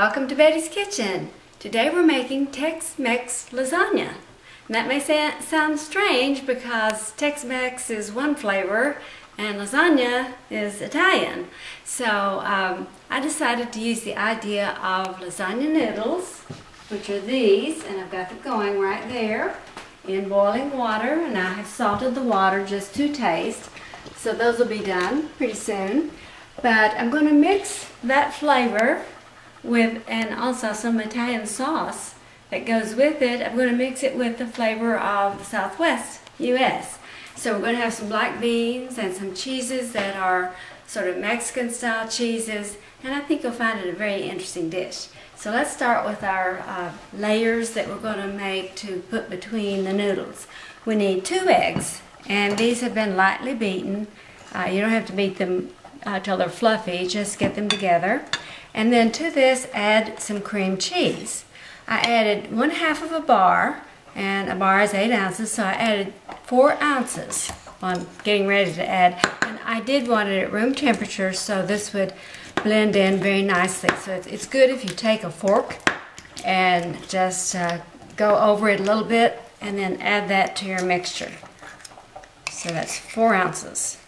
Welcome to Betty's Kitchen. Today we're making Tex-Mex lasagna. And that may sound strange because Tex-Mex is one flavor and lasagna is Italian. So I decided to use the idea of lasagna noodles, which are these, and I've got them going right there in boiling water, and I have salted the water just to taste. So those will be done pretty soon. But I'm going to mix that flavor with, and also some Italian sauce that goes with it. I'm going to mix it with the flavor of the Southwest U.S. So we're going to have some black beans and some cheeses that are sort of Mexican style cheeses, and I think you'll find it a very interesting dish. So let's start with our layers that we're going to make to put between the noodles. We need 2 eggs, and these have been lightly beaten. You don't have to beat them till they're fluffy, just get them together. And then to this add some cream cheese. I added 1/2 of a bar, and a bar is 8 ounces, so I added 4 ounces. Well, I'm getting ready to add, and I did want it at room temperature so this would blend in very nicely. So it's good if you take a fork and just go over it a little bit and then add that to your mixture. So that's 4 ounces.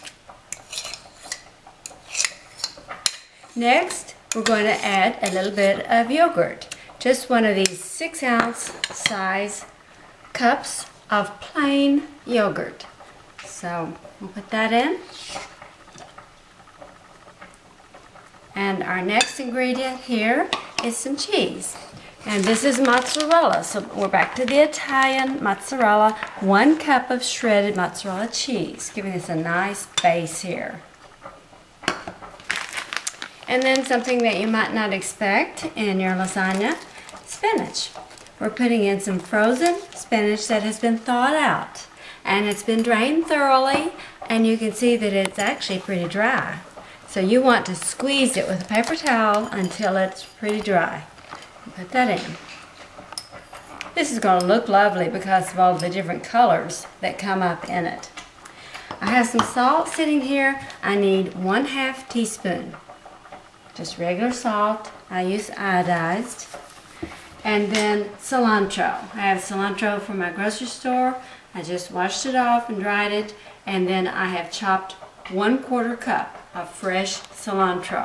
Next, we're going to add a little bit of yogurt. Just one of these 6-ounce size cups of plain yogurt. So we'll put that in. And our next ingredient here is some cheese. And this is mozzarella. So we're back to the Italian mozzarella. 1 cup of shredded mozzarella cheese, giving us a nice base here. And then something that you might not expect in your lasagna, spinach. We're putting in some frozen spinach that has been thawed out. And it's been drained thoroughly, and you can see that it's actually pretty dry. So you want to squeeze it with a paper towel until it's pretty dry. Put that in. This is going to look lovely because of all the different colors that come up in it. I have some salt sitting here. I need 1/2 teaspoon. Just regular salt. I use iodized. And then cilantro. I have cilantro from my grocery store. I just washed it off and dried it. And then I have chopped 1/4 cup of fresh cilantro.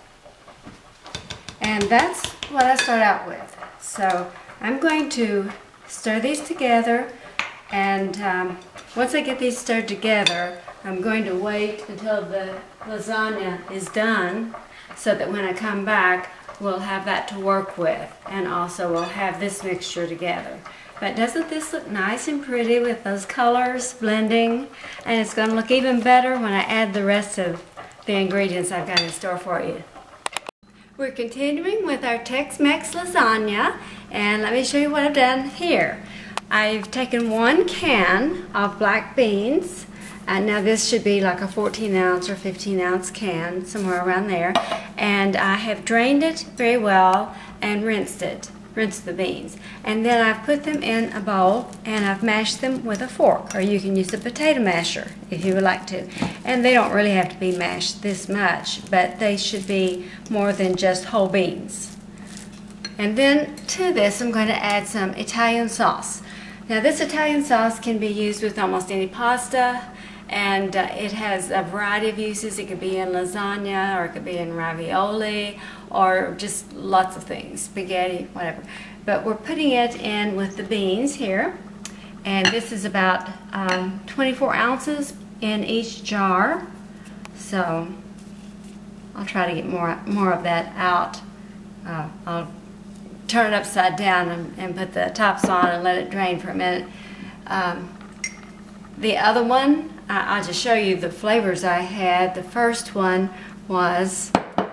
And that's what I start out with. So I'm going to stir these together, and once I get these stirred together, I'm going to wait until the lasagna is done so that when I come back, we'll have that to work with, and also we'll have this mixture together. But doesn't this look nice and pretty with those colors blending? And it's going to look even better when I add the rest of the ingredients I've got in store for you. We're continuing with our Tex-Mex lasagna, and let me show you what I've done here. I've taken 1 can of black beans, and now this should be like a 14-ounce or 15-ounce can, somewhere around there, and I have drained it very well and rinsed the beans. And then I've put them in a bowl and I've mashed them with a fork, or you can use a potato masher if you would like to. And they don't really have to be mashed this much, but they should be more than just whole beans. And then to this I'm going to add some Italian sauce. Now this Italian sauce can be used with almost any pasta, and it has a variety of uses. It could be in lasagna, or it could be in ravioli, or just lots of things, spaghetti, whatever. But we're putting it in with the beans here, and this is about 24 ounces in each jar. So I'll try to get more of that out. I'll turn it upside down and put the tops on and let it drain for a minute. The other one, I'll just show you the flavors I had. The first one was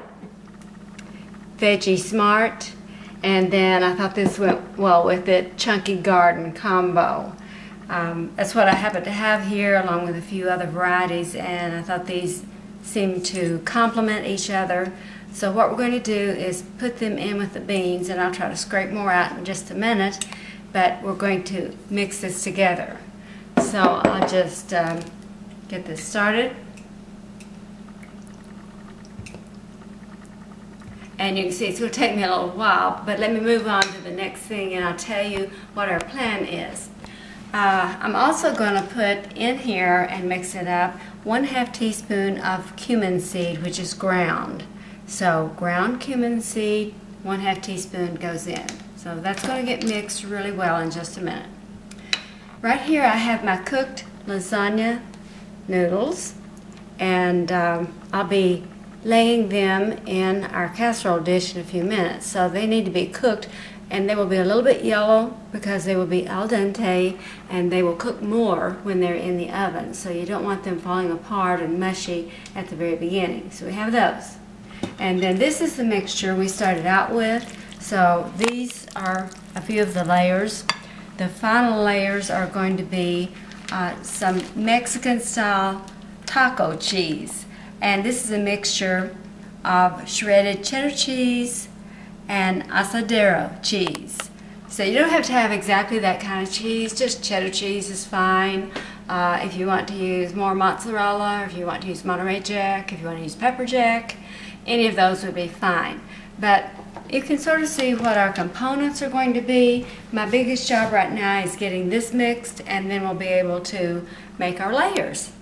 Veggie Smart, and then I thought this went well with it, Chunky Garden combo. That's what I happen to have here, along with a few other varieties, and I thought these seemed to complement each other. So what we're going to do is put them in with the beans, and I'll try to scrape more out in just a minute, but we're going to mix this together. So I'll just get this started. And you can see it's going to take me a little while, but let me move on to the next thing and I'll tell you what our plan is. I'm also going to put in here and mix it up 1/2 teaspoon of cumin seed, which is ground. So ground cumin seed, 1/2 teaspoon goes in. So that's going to get mixed really well in just a minute. Right here I have my cooked lasagna noodles, and I'll be laying them in our casserole dish in a few minutes. So they need to be cooked, and they will be a little bit yellow because they will be al dente, and they will cook more when they're in the oven. So you don't want them falling apart and mushy at the very beginning. So we have those. And then this is the mixture we started out with. So these are a few of the layers. The final layers are going to be some Mexican style taco cheese. And this is a mixture of shredded cheddar cheese and asadero cheese. So you don't have to have exactly that kind of cheese, just cheddar cheese is fine. If you want to use more mozzarella, or if you want to use Monterey Jack, if you want to use pepper jack, any of those would be fine. But you can sort of see what our components are going to be. My biggest job right now is getting this mixed, and then we'll be able to make our layers.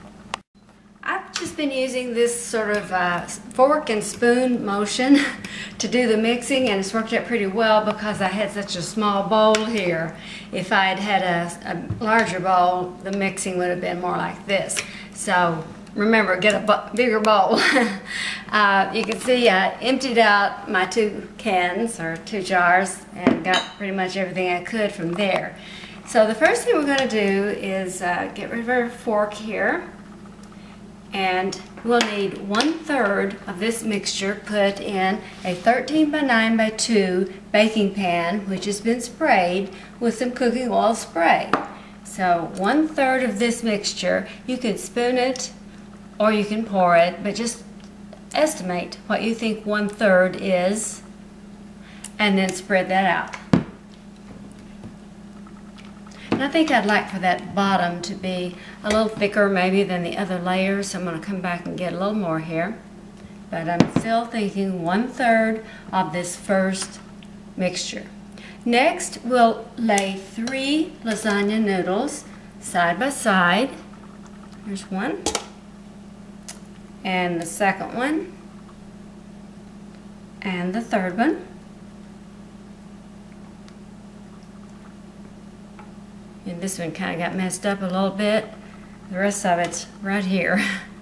I've just been using this sort of fork and spoon motion to do the mixing, and it's worked out pretty well because I had such a small bowl here. If I had had a larger bowl, the mixing would have been more like this. So remember, get a bigger bowl. You can see I emptied out my 2 cans or 2 jars and got pretty much everything I could from there. So the first thing we're going to do is get rid of our fork here. And we'll need 1/3 of this mixture put in a 13 by 9 by 2 baking pan, which has been sprayed with some cooking oil spray. So 1/3 of this mixture, you can spoon it or you can pour it, but just estimate what you think 1/3 is and then spread that out. And I think I'd like for that bottom to be a little thicker maybe than the other layers, so I'm going to come back and get a little more here. But I'm still thinking 1/3 of this first mixture. Next, we'll lay 3 lasagna noodles side by side. Here's one. And the second one. And the third one. And this one kind of got messed up a little bit. The rest of it's right here.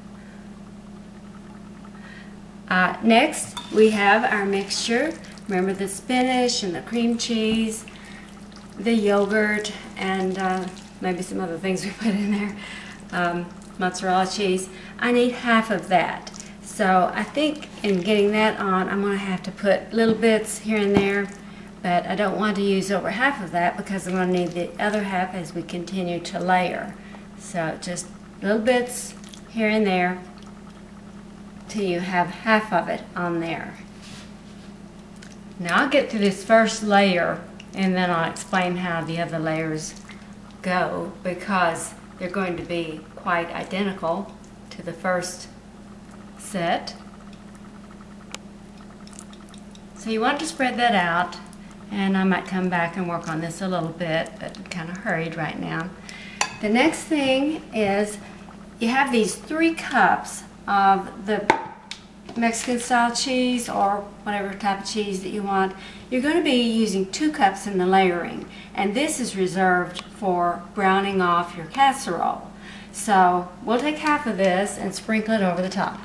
Next, we have our mixture. Remember the spinach and the cream cheese, the yogurt, and maybe some other things we put in there. Mozzarella cheese. I need half of that. So I think in getting that on, I'm going to have to put little bits here and there. But I don't want to use over half of that because I'm going to need the other half as we continue to layer. So just little bits here and there till you have half of it on there. Now I'll get through this first layer and then I'll explain how the other layers go, because they're going to be quite identical to the first set. So you want to spread that out. And I might come back and work on this a little bit, but I'm kind of hurried right now. The next thing is you have these 3 cups of the Mexican style cheese or whatever type of cheese that you want. You're going to be using 2 cups in the layering, and this is reserved for browning off your casserole. So we'll take half of this and sprinkle it over the top.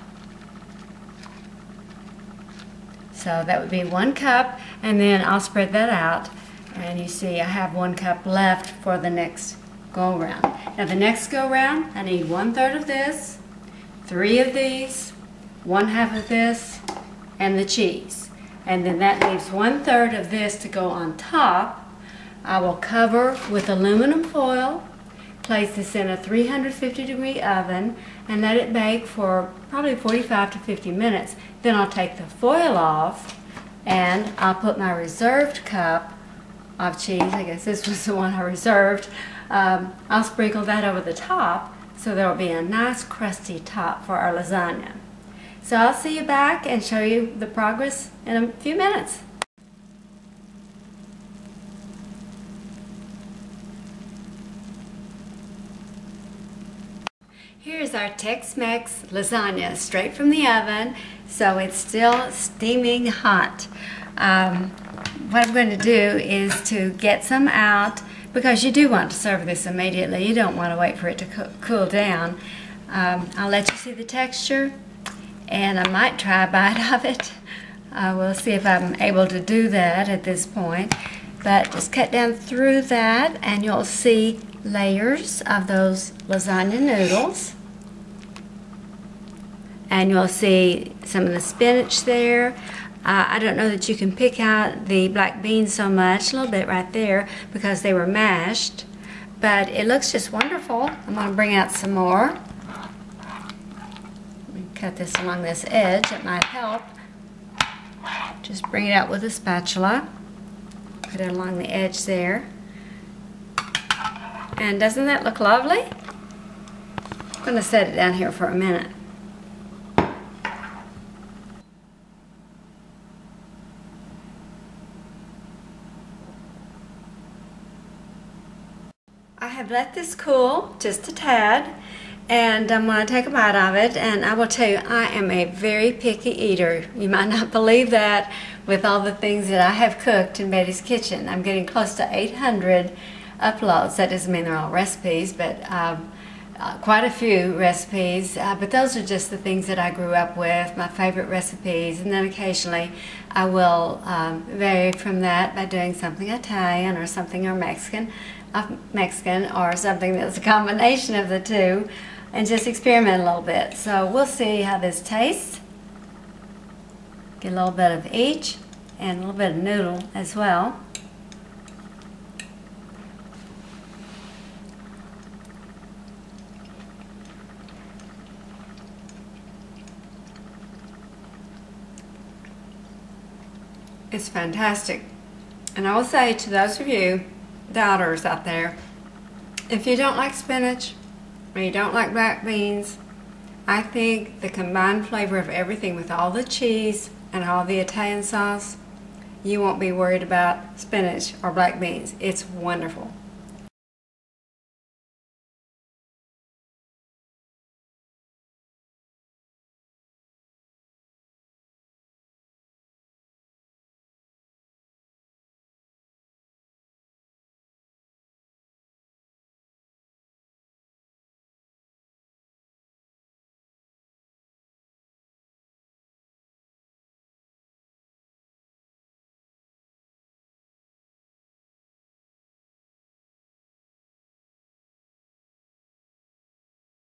So that would be 1 cup, and then I'll spread that out, and you see I have 1 cup left for the next go around. Now the next go around, I need 1/3 of this, 3 of these, 1/2 of this, and the cheese. And then that leaves 1/3 of this to go on top. I will cover with aluminum foil, place this in a 350-degree oven, and let it bake for probably 45 to 50 minutes. Then I'll take the foil off and I'll put my reserved cup of cheese. I guess this was the one I reserved. I'll sprinkle that over the top so there will be a nice crusty top for our lasagna. So I'll see you back and show you the progress in a few minutes. Here's our Tex-Mex lasagna straight from the oven, so it's still steaming hot. What I'm going to do is to get some out, because you do want to serve this immediately. You don't want to wait for it to cool down. I'll let you see the texture, and I might try a bite of it. We'll see if I'm able to do that at this point. But just cut down through that, and you'll see layers of those lasagna noodles. And you'll see some of the spinach there. I don't know that you can pick out the black beans so much, a little bit right there, because they were mashed. But it looks just wonderful. I'm going to bring out some more. Cut this along this edge, it might help. Just bring it out with a spatula. Put it along the edge there. And doesn't that look lovely? I'm going to set it down here for a minute. I have let this cool just a tad, and I'm going to take a bite of it, and I will tell you, I am a very picky eater. You might not believe that with all the things that I have cooked in Betty's Kitchen. I'm getting close to 800 uploads. That doesn't mean they're all recipes, but quite a few recipes. But those are just the things that I grew up with, my favorite recipes, and then occasionally I will vary from that by doing something Italian or something or Mexican or something that's a combination of the two, and just experiment a little bit. So we'll see how this tastes. Get a little bit of each and a little bit of noodle as well. It's fantastic. And I will say to those of you doubters out there, if you don't like spinach or you don't like black beans, I think the combined flavor of everything with all the cheese and all the Italian sauce, you won't be worried about spinach or black beans. It's wonderful.